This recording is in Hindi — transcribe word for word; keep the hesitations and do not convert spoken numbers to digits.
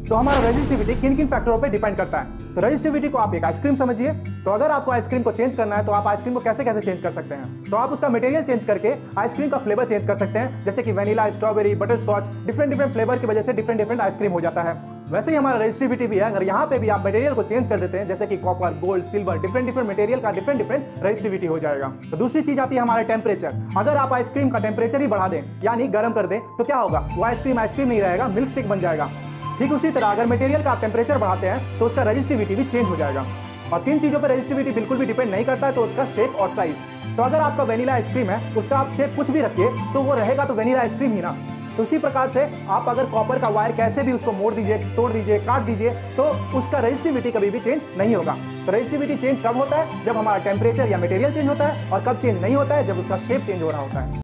तो हमारा रेजिस्टिविटी किन किन फैक्टरों पे डिपेंड करता है। तो रेजिस्टिविटी को आप एक आइसक्रीम समझिए। तो अगर आपको आइसक्रीम को चेंज करना है तो आप आइसक्रीम को कैसे कैसे चेंज कर सकते हैं। तो आप उसका मटेरियल चेंज करके आइसक्रीम का फ्लेवर चेंज कर सकते हैं, जैसे कि vanilla, strawberry, butterscotch, different different flavour की वजह से डिफरेंट डिफरेंट आइसक्रीम हो जाता है। वैसे ही हमारा रेजिस्टिविटी भी है। अगर यहाँ पे भी आप मटेरियल को चेंज कर देते हैं, जैसे कि copper, gold, silver, different different material का डिफरेंट डिफरेंट रेजिस्टिविटी हो जाएगा। तो दूसरी चीज आती है हमारे टेम्परेचर। अगर आप आइसक्रीम का टेम्परेचर ही बढ़ा दें, यानी गर्म कर दें, तो क्या होगा, वो आइसक्रीम आइसक्रीम नहीं रहेगा, मिल्क शेक बन जाएगा। ठीक उसी तरह अगर मटेरियल का आप टेम्परेचर बढ़ाते हैं तो उसका रेजिस्टिविटी भी चेंज हो जाएगा। और तीन चीजों पर रेजिस्टिविटी बिल्कुल भी डिपेंड नहीं करता है, तो उसका शेप और साइज। तो अगर आपका वेनिला आइसक्रीम है, उसका आप शेप कुछ भी रखिए तो वो रहेगा तो वेनिला आइसक्रीम ही ना। तो उसी प्रकार से आप अगर कॉपर का वायर कैसे भी उसको मोड़ दीजिए, तोड़ दीजिए, काट दीजिए, तो उसका रेजिस्टिविटी कभी भी चेंज नहीं होगा। तो रेजिस्टिविटी चेंज कब होता है, जब हमारा टेम्परेचर या मटेरियल चेंज होता है, और कब चेंज नहीं होता है, जब उसका शेप चेंज हो रहा होता है।